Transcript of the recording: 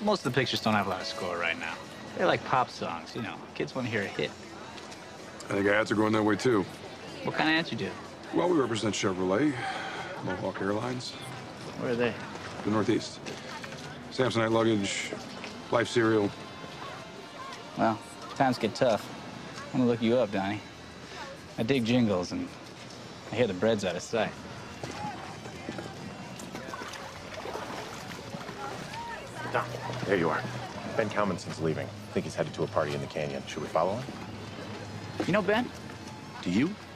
Most of the pictures don't have a lot of score right now. They're like pop songs, you know. Kids want to hear a hit. I think ads are going that way, too. What kind of ads you do? Well, we represent Chevrolet, Mohawk Airlines, Where are they? the Northeast. Samsonite luggage, Life cereal. Well, times get tough. I'm gonna look you up, Donnie. I dig jingles, and I hear the bread's out of sight. Doc, there you are. Ben Kalmanson's leaving. I think he's headed to a party in the canyon. Should we follow him? You know Ben? Do you?